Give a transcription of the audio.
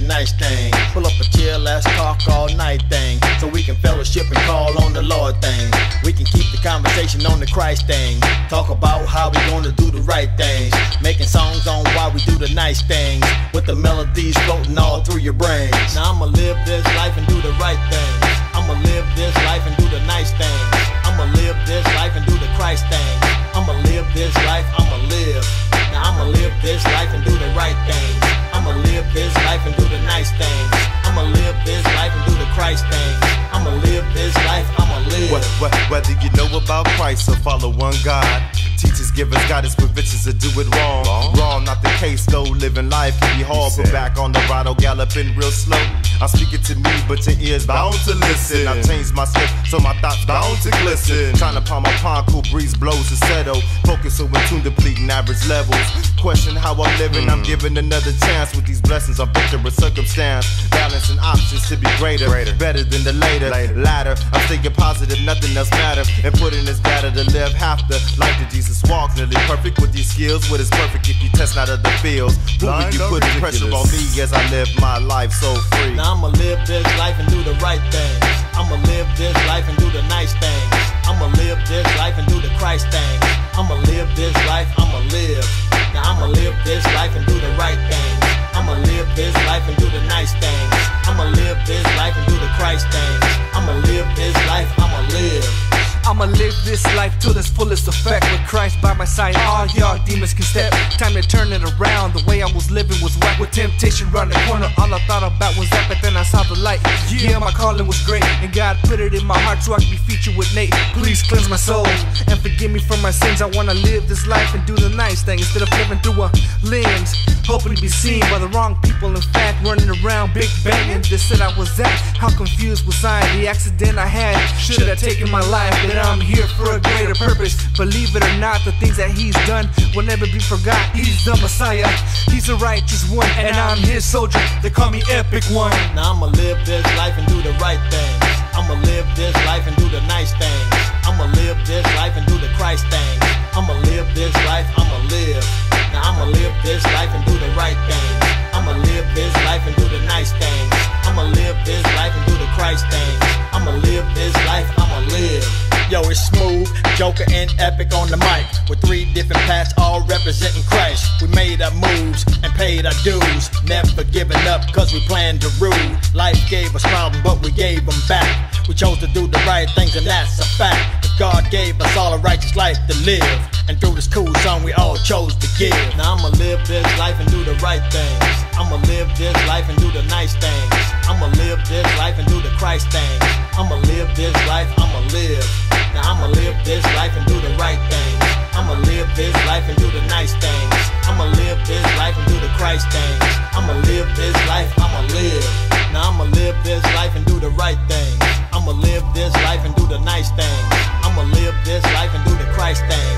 your nice thing. Pull up a chair, let's talk all night thing, so we can fellowship and call on the Lord thing. We can keep the conversation on the Christ thing. Talk about how we gonna do the right things. Making songs on why we do the nice things, with the melodies floating all through your brains. Now I'ma live this life and do the right things. I'ma live this life and do the nice things. I'ma live this life and do the Christ thing. I'ma live this life, I'ma live. Now I'ma live this life and do the right things. I'ma live this life and do the nice things. I'ma live this life and do the Christ things. I'ma live this life, I'ma live. Whether you know about Christ or follow one God, teachers give us guidance, convince to do it wrong. Wrong, not the case though. Living life can be hard, but back on the ride, galloping real slow. I'm speaking to me, but your ears bound to listen. I've changed my step, so my thoughts bound to glisten. Trying to palm my pond, cool breeze blows to settle. Focus so in tune, depleting average levels. Question how I'm living, I'm giving another chance. With these blessings, I'm picturing circumstance. Balancing options to be greater, better than the later. Latter, I'm staying positive, nothing else matter. And putting this data to live half the life that Jesus walks. Nearly perfect with these skills. What is perfect if you test out of the fields? Who will you put pressure on me as I live my life so free? Now I'ma live this life and do the right things. I'ma live this life and do the nice things. I'ma live this life and do the Christ thing. I'ma live this life, I'ma live. Now I'ma live this life and do the right things. I'ma live this life and do the nice things. I'ma live this life and do the Christ things. I'ma live this life, I'ma live. I'ma live this life to its fullest effect. With Christ by my side, all y'all demons can step. Time to turn it around. The way I was living was whack, with temptation round the corner. All I thought about was that, but then I saw the light. Yeah, my calling was great, and God put it in my heart so I could be featured with Nate. Please cleanse my soul and forgive me for my sins. I wanna live this life and do the nice thing, instead of living through a lens, hoping to be seen by the wrong people. In fact, running around big banging. This said I was at, how confused was I? The accident I had should have taken my life. But I'm here for a greater purpose. Believe it or not, the things that he's done will never be forgot. He's the Messiah, he's a righteous one, and I'm his soldier. They call me Ehpik one. Now I'ma live this life and do the right things. I'ma live this life and do the nice things. I'ma live this life and do the Christ things. I'ma live this life, I'ma live. Now I'ma live this life and do the right things. I'ma live this life and do the nice things. I'ma live this life and do the Christ things. I'ma live this life, I'ma live. Yo, it's Smoove, Joker and Ehpik on the mic, with 3 different paths all representing Christ. We made our moves and paid our dues, never giving up cause we planned to rule. Life gave us problems but we gave them back. We chose to do the right things and that's a fact. God gave us all a righteous life to live, and through this cool song we all chose to give. Now I'ma live this life and do the right things. I'ma live this life and do the nice things. I'ma live this life and do the Christ things. I'ma live this life, I'ma live. Now I'ma live this life and do the right things. I'ma live this life and do the nice things. I'ma live this life and do the Christ things. I'ma live this life, I'ma live. Now I'ma live this life and do the right things. I'ma live this life and do the nice things. I'ma live this life and do the Christ things.